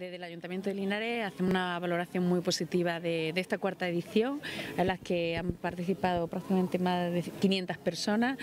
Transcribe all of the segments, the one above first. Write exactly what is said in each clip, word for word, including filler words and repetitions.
Desde el Ayuntamiento de Linares hacemos una valoración muy positiva de, de esta cuarta edición, en la que han participado prácticamente más de quinientas personas.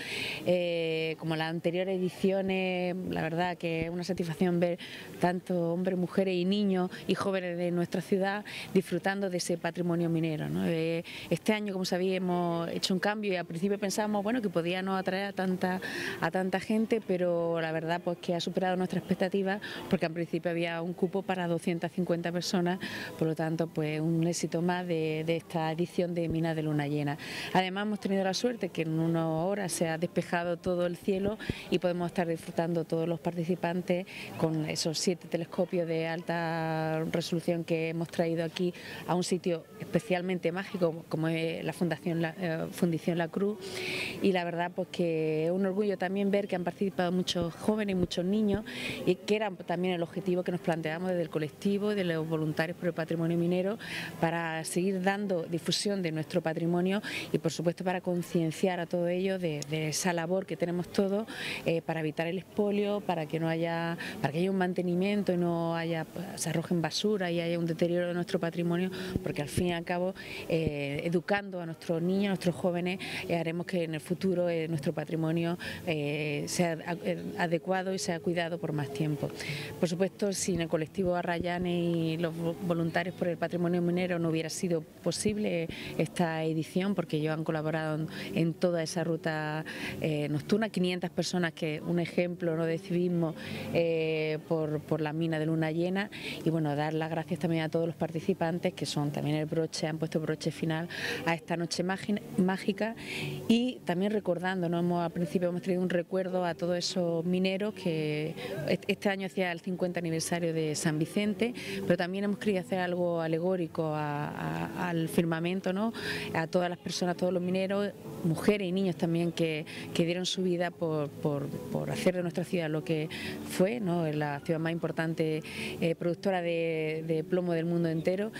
Eh, como las anteriores ediciones, la verdad que es una satisfacción ver tanto hombres, mujeres y niños y jóvenes de nuestra ciudad disfrutando de ese patrimonio minero, ¿no? Eh, este año, como sabéis, hemos hecho un cambio y al principio pensábamos bueno, que podía no atraer a tanta, a tanta gente, pero la verdad pues que ha superado nuestras expectativas, porque al principio había un cupo para doscientas cincuenta personas, por lo tanto pues un éxito más de, de esta edición de Minas de Luna Llena. Además hemos tenido la suerte que en unas horas se ha despejado todo el cielo y podemos estar disfrutando todos los participantes con esos siete telescopios de alta resolución que hemos traído aquí a un sitio especialmente mágico como es la Fundación La, eh, Fundición La Cruz, y la verdad pues que es un orgullo también ver que han participado muchos jóvenes y muchos niños, y que era también el objetivo que nos planteamos desde el colectivo, de los voluntarios por el patrimonio minero, para seguir dando difusión de nuestro patrimonio y por supuesto para concienciar a todo ello de, de esa labor que tenemos todos eh, para evitar el expolio, para que no haya, para que haya un mantenimiento y no haya, pues, se arrojen basura y haya un deterioro de nuestro patrimonio, porque al fin y al cabo eh, educando a nuestros niños, a nuestros jóvenes, eh, haremos que en el futuro eh, nuestro patrimonio eh, sea adecuado y sea cuidado por más tiempo. Por supuesto, sin el colectivo Arrayane y los voluntarios por el patrimonio minero no hubiera sido posible esta edición, porque ellos han colaborado en, en toda esa ruta eh, nocturna, quinientas personas, que es un ejemplo, ¿no?, de civismo eh, por, por la mina de Luna Llena. Y bueno, dar las gracias también a todos los participantes, que son también el broche, han puesto broche final a esta noche mágica, y también recordando, ¿no?, hemos, al principio hemos traído un recuerdo a todos esos mineros que este año hacía el cincuenta aniversario de San Vicente, pero también hemos querido hacer algo alegórico a, a, al firmamento, ¿no?, a todas las personas, a todos los mineros, mujeres y niños también que, que dieron su vida por, por, por hacer de nuestra ciudad lo que fue, ¿no?, la ciudad más importante eh, productora de, de plomo del mundo entero,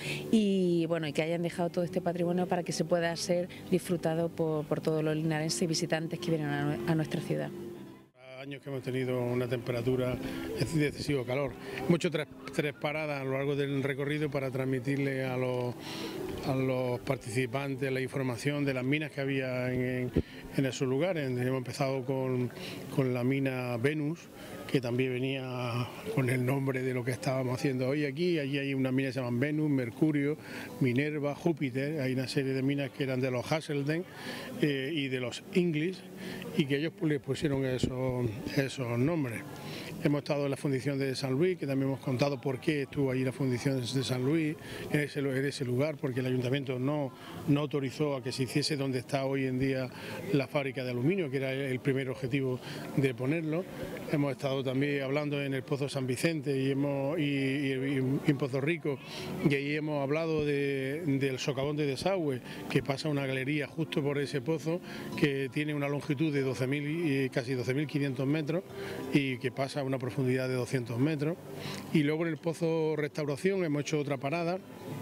y bueno, y que hayan dejado todo este patrimonio para que se pueda ser disfrutado por, por todos los linarenses y visitantes que vienen a, a nuestra ciudad. Años que hemos tenido una temperatura de excesivo calor. Hemos hecho tres, tres paradas a lo largo del recorrido para transmitirle a los, a los participantes la información de las minas que había en, en esos lugares. Hemos empezado con, con la mina Venus, que también venía con el nombre de lo que estábamos haciendo hoy aquí. Allí hay unas minas que se llaman Venus, Mercurio, Minerva, Júpiter. Hay una serie de minas que eran de los Hasselden eh, y de los English, y que ellos le pusieron esos, esos nombres. Hemos estado en la fundición de San Luis, que también hemos contado por qué estuvo allí la fundición de San Luis, en ese, en ese lugar, porque el ayuntamiento no, no autorizó a que se hiciese donde está hoy en día la fábrica de aluminio, que era el primer objetivo de ponerlo. Hemos estado también hablando en el Pozo San Vicente y, hemos, y, y, y en Pozo Rico, y ahí hemos hablado de, del socavón de desagüe, que pasa una galería justo por ese pozo, que tiene una longitud de doce mil, casi doce mil quinientos metros, y que pasa una profundidad de doscientos metros. Y luego en el Pozo Restauración hemos hecho otra parada,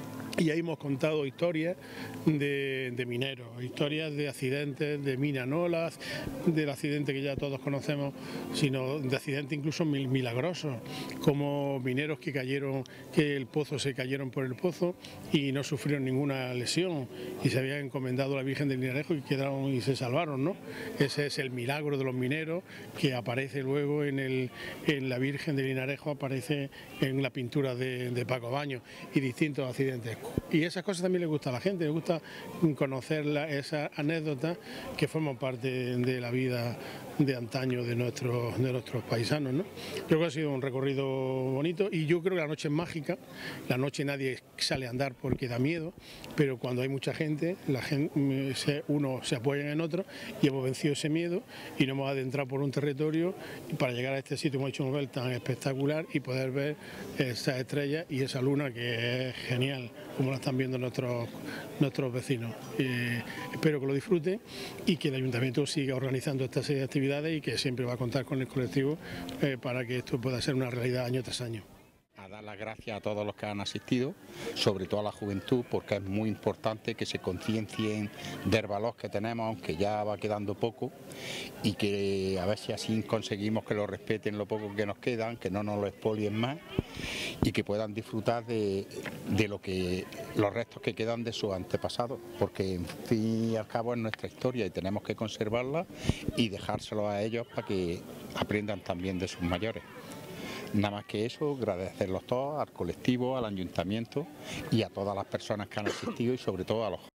y ahí hemos contado historias de, de mineros, historias de accidentes, de minanolas, del accidente que ya todos conocemos, sino de accidentes incluso milagrosos, como mineros que cayeron, que el pozo se cayeron por el pozo y no sufrieron ninguna lesión y se habían encomendado a la Virgen del Linarejo y quedaron y se salvaron, ¿no? Ese es el milagro de los mineros, que aparece luego en, el, en la Virgen del Linarejo, aparece en la pintura de, de Paco Baños, y distintos accidentes. Y esas cosas también le gusta a la gente, le gusta conocer la, esas anécdotas que forman parte de la vida de antaño de nuestros, de nuestros paisanos, ¿no? Creo que ha sido un recorrido bonito, y yo creo que la noche es mágica. La noche nadie sale a andar porque da miedo, pero cuando hay mucha gente, la gente se, uno se apoya en otro, y hemos vencido ese miedo y nos hemos adentrado por un territorio, y para llegar a este sitio hemos hecho un hotel tan espectacular y poder ver esas estrellas y esa luna que es genial, como la están viendo nuestros, nuestros vecinos. Eh, espero que lo disfruten y que el ayuntamiento siga organizando esta serie de actividades, y que siempre va a contar con el colectivo eh, para que esto pueda ser una realidad año tras año. dar las gracias a todos los que han asistido, sobre todo a la juventud, porque es muy importante que se conciencien del valor que tenemos, aunque ya va quedando poco, y que a ver si así conseguimos que lo respeten lo poco que nos quedan, que no nos lo expolien más y que puedan disfrutar de, de lo que los restos que quedan de sus antepasados, porque en fin y al cabo es nuestra historia y tenemos que conservarla y dejárselo a ellos para que aprendan también de sus mayores. Nada más que eso, agradecerlos todos, al colectivo, al ayuntamiento y a todas las personas que han asistido y sobre todo a los